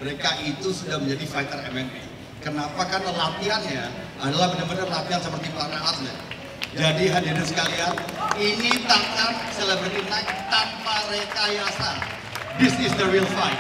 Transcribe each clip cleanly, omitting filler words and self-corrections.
mereka itu sudah menjadi fighter MMA. Kenapa? Karena latihannya adalah benar-benar latihan seperti para atlet. Jadi hadirin sekalian, ini tantang Celebrity Night tanpa rekayasa. This is the real fight.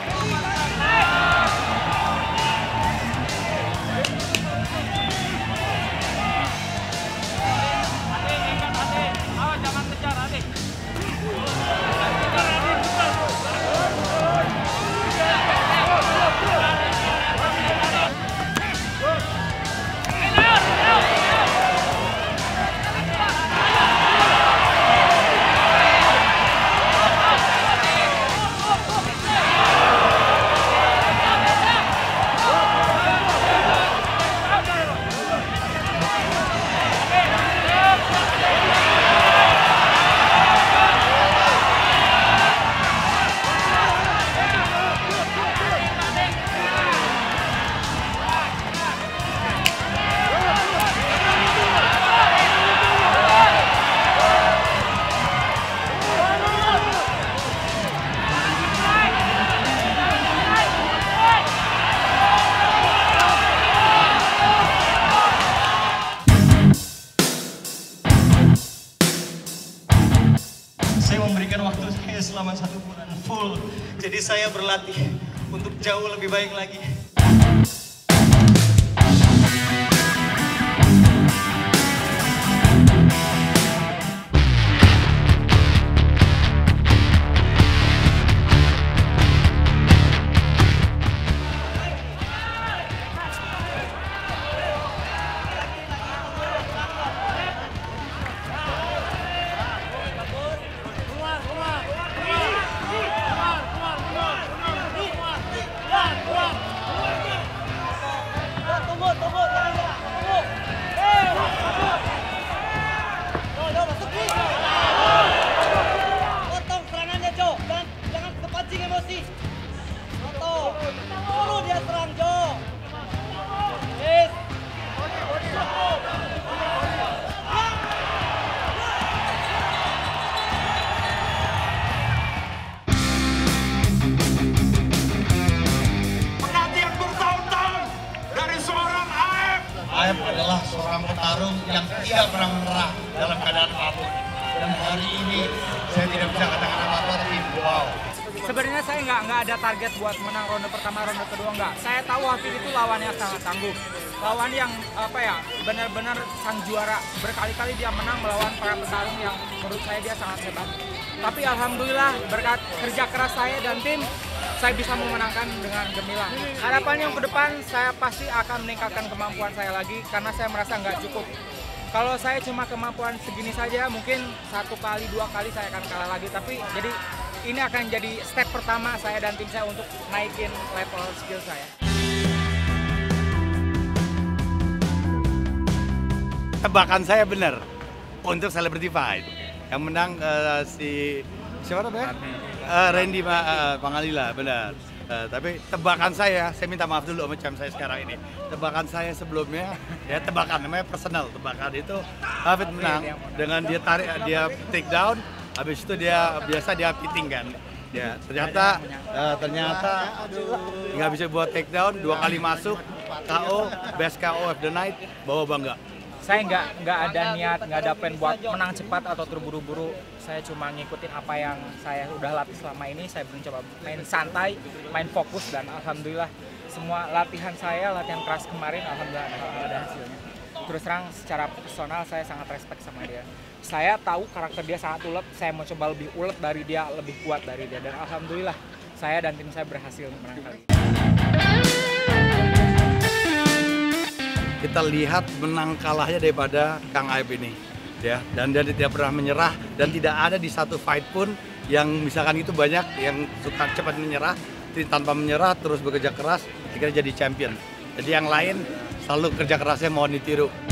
Saya memberikan waktu saya selama 1 bulan full. Jadi saya berlatih untuk jauh lebih baik lagi. Aep adalah seorang petarung yang tidak pernah menyerah dalam keadaan apapun. Dan hari ini saya tidak bisa katakan apa-apa, tapi wow. Sebenarnya saya nggak ada target buat menang ronde pertama, ronde kedua nggak. Saya tahu Hafid itu lawan yang sangat tangguh, lawan yang benar-benar sang juara. Berkali-kali dia menang melawan para petarung yang menurut saya dia sangat hebat. Tapi alhamdulillah berkat kerja keras saya dan tim, saya bisa memenangkan dengan gemilang. Harapan yang ke depan, saya pasti akan meningkatkan kemampuan saya lagi karena saya merasa nggak cukup. Kalau saya cuma kemampuan segini saja, mungkin 1 kali, 2 kali saya akan kalah lagi. Tapi jadi ini akan jadi step pertama saya dan tim saya untuk naikin level skill saya. Tebakan saya benar untuk Celebrity Fight. Yang menang siapa namanya? Randy Pangalila, benar. Tapi tebakan saya minta maaf dulu sama champ saya sekarang ini. Tebakan saya sebelumnya, ya tebakan namanya personal. Tebakan itu Hafid menang dengan dia tarik, dia take down. Habis itu dia biasa dia pitting kan. Ya, ternyata nggak bisa buat take down, 2 kali masuk KO, best KO of the night, bawa bangga. Saya nggak ada niat, nggak ada plan buat menang cepat atau terburu-buru. Saya cuma ngikutin apa yang saya udah latih selama ini. Saya mencoba main santai, main fokus, dan alhamdulillah semua latihan saya, latihan keras kemarin, alhamdulillah ada hasilnya. Terus terang secara personal saya sangat respect sama dia. Saya tahu karakter dia sangat ulet, saya mau coba lebih ulet dari dia, lebih kuat dari dia, dan alhamdulillah saya dan tim saya berhasil menang kali ini. Kita lihat menang kalahnya daripada Kang Aep ini, ya. Dan dia tidak pernah menyerah dan tidak ada di satu fight pun yang misalkan itu banyak yang suka cepat menyerah, tanpa menyerah terus bekerja keras, akhirnya jadi champion. Jadi yang lain selalu kerja kerasnya mohon ditiru.